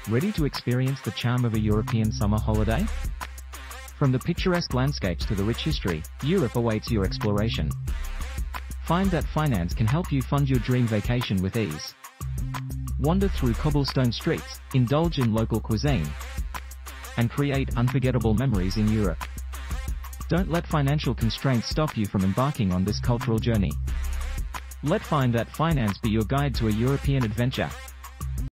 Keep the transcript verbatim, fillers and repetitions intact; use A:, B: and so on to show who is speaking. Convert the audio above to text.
A: Ready to experience the charm of a European summer holiday? From the picturesque landscapes to the rich history, Europe awaits your exploration. Find that finance can help you fund your dream vacation with ease. Wander through cobblestone streets, indulge in local cuisine, and create unforgettable memories in Europe. Don't let financial constraints stop you from embarking on this cultural journey. Let Find That Finance be your guide to a European adventure.